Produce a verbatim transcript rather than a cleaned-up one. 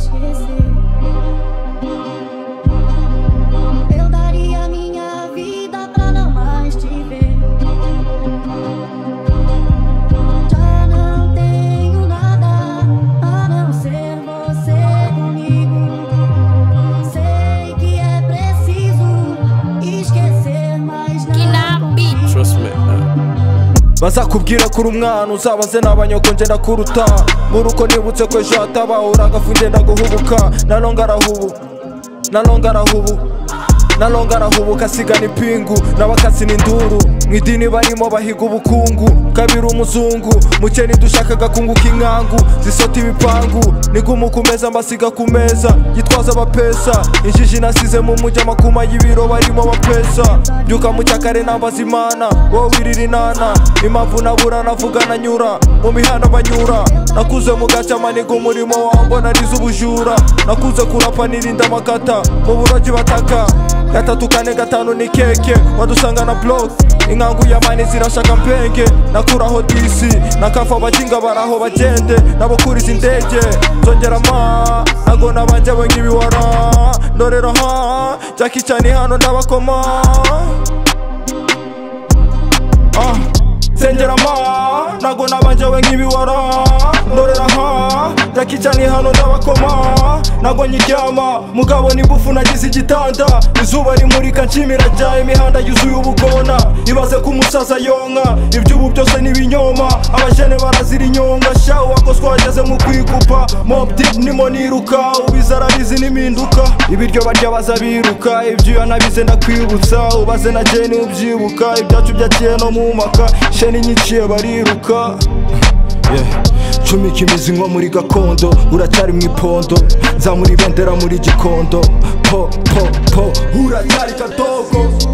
esquecer. Eu daria minha vida pra não mais te ver. Já não tenho nada a não ser você comigo. Sei que é preciso esquecer, mas não consigo. Trust me. bazakubwira kuri umwana uzabaze n'abanyoko nje ndakuruta muruko nibutse ko ejo hatabaho uragafunde ndaguhubuka nalonga arahubu nalonga arahubu nalonga arahubuka asigana ipingu n'abakatsi n'induru mw'idini barimo bahiga ubukungu kabiri umuzungu mukeni dushakaga kunguka inkangu zisota ibipangu nigumu kumeza mbasiga ku meza yitwaza abapesa injiji nasize mu mujyi amakuma y'ibiro barimo bapesa byuka mu cyakare nambaza imana wowe wirira inana impamvu nabura navuga nanyura mu mihanda banyura nakuze mu gace amaniga umurimo wambona arize ubujura nakuze kurapa nirinda amakata mu burogi bataka gatatu kane gatanu ni keke wadusanga na block inkangu y'amani zirashaka mpenge nakuraho disi nakafa abakinga baraho bagende nabo kuriza indege zongera ma nago nabanje we nk'ibiwara ndorera ha Jackie Chan hano ndabakoma ah sengera ma nago nabanje we nk'ibiwara ndorera ha Jackie Chan hano ndabakoma nago nyiryama mugabo nibufu nagize igitanda izuba rimurika nshimira jya imihanda yuzuye ubugona ibaze ko umusaza yonka iby'ubu byose n'ibinyoma abajene barazira inyonga shawu wako twageze mu kwikupa Mob Deep nimo niruka ubiza arabizi n'impinduka ibiryo barya baza biruka ibyuya nabize ndakwibutsa ubaze na jeni ubyibuka ibyacu byakiye no mu maka sheni nyiciye bariruka yeah. Cumika imizi nko muri gakondo uracyari mu ipondo nzamura ibendera muri gikondo po po po uracyari kadogo.